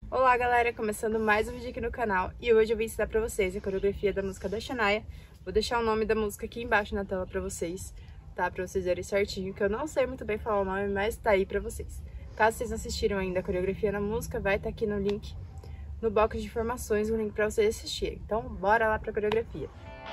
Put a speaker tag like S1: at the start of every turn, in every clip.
S1: Olá galera, começando mais um vídeo aqui no canal e hoje eu vim ensinar pra vocês a coreografia da música da Shania. Vou deixar o nome da música aqui embaixo na tela pra vocês, tá? Pra vocês verem certinho, que eu não sei muito bem falar o nome, mas tá aí pra vocês. Caso vocês não assistiram ainda a coreografia na música, vai estar aqui no link, no box de informações, o link pra vocês assistirem. Então bora lá pra coreografia.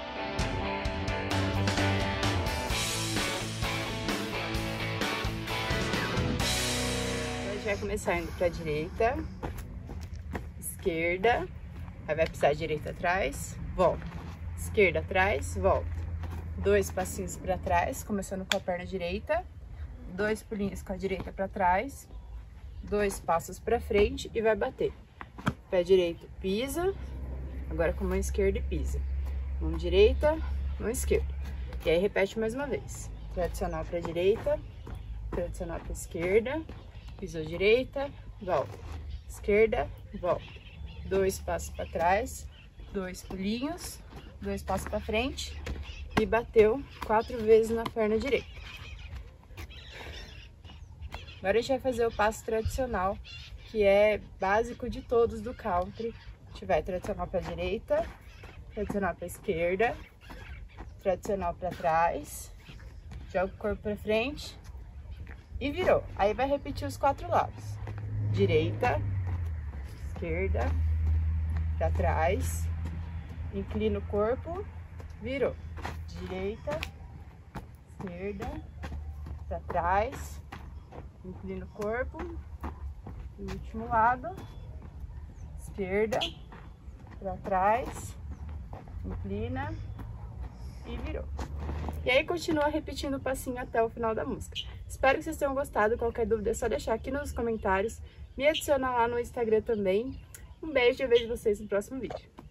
S1: Então, a gente vai começar indo pra direita, esquerda, aí vai pisar direita atrás, volta, esquerda atrás, volta, 2 passinhos para trás, começando com a perna direita, 2 pulinhos com a direita para trás, 2 passos para frente e vai bater. Pé direito pisa, agora com a mão esquerda e pisa, mão direita, mão esquerda, e aí repete mais uma vez, tradicional para direita, tradicional para esquerda, pisou direita, volta, esquerda, volta. 2 passos para trás, 2 pulinhos, 2 passos para frente e bateu 4 vezes na perna direita. Agora a gente vai fazer o passo tradicional, que é básico de todos do country. A gente vai tradicional para direita, tradicional para esquerda, tradicional para trás, joga o corpo para frente e virou. Aí vai repetir os 4 lados: direita, esquerda, para trás, inclina o corpo, virou, direita, esquerda, para trás, inclina o corpo, e o último lado, esquerda, para trás, inclina e virou. E aí continua repetindo o passinho até o final da música. Espero que vocês tenham gostado. Qualquer dúvida é só deixar aqui nos comentários, me adiciona lá no Instagram também. Um beijo e eu vejo vocês no próximo vídeo.